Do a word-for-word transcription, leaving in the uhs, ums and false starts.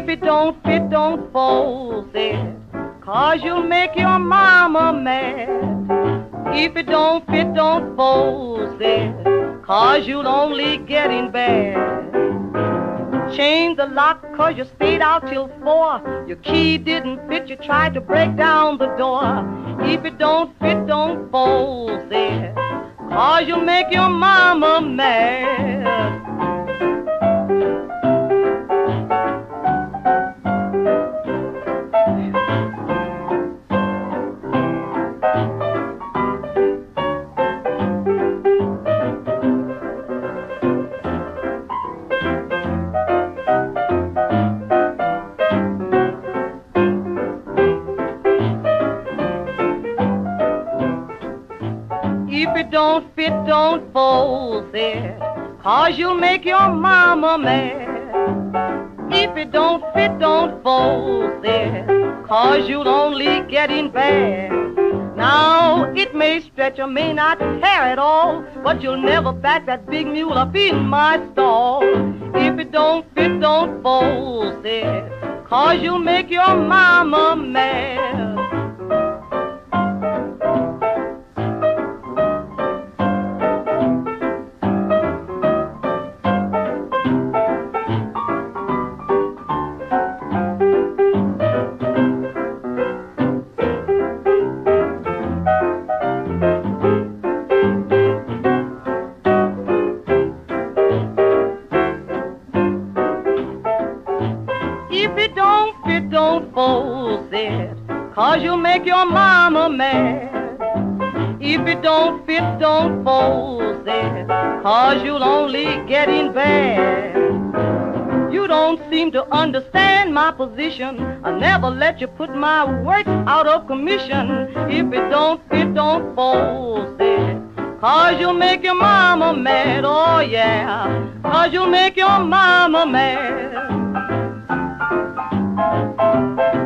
If it don't fit, don't force it, 'cause you'll make your mama mad. If it don't fit, don't force it, 'cause you'll only get in bed. Change the lock 'cause you stayed out till four. Your key didn't fit, you tried to break down the door. If it don't fit, don't force it, 'cause you'll make your mama mad. If it don't fit, don't force it, 'cause you'll make your mama mad. If it don't fit, don't force it, 'cause you'll only get in bad. Now, it may stretch or may not tear at all, but you'll never back that big mule up in my stall. If it don't fit, don't force it, 'cause you'll make your mama mad. If it don't fit, don't force it, 'cause you'll make your mama mad. If it don't fit, don't force it, 'cause you'll only get in bad. You don't seem to understand my position. I never let you put my work out of commission. If it don't fit, don't force it, 'cause you'll make your mama mad. Oh yeah, 'cause you'll make your mama mad.